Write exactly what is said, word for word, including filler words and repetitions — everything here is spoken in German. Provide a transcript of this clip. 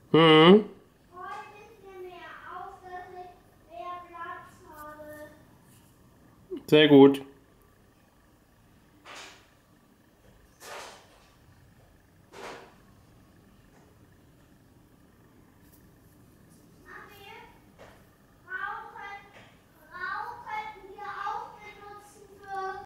Mhm. Heute ist mir mehr auf, dass ich mehr Platz habe. Sehr gut.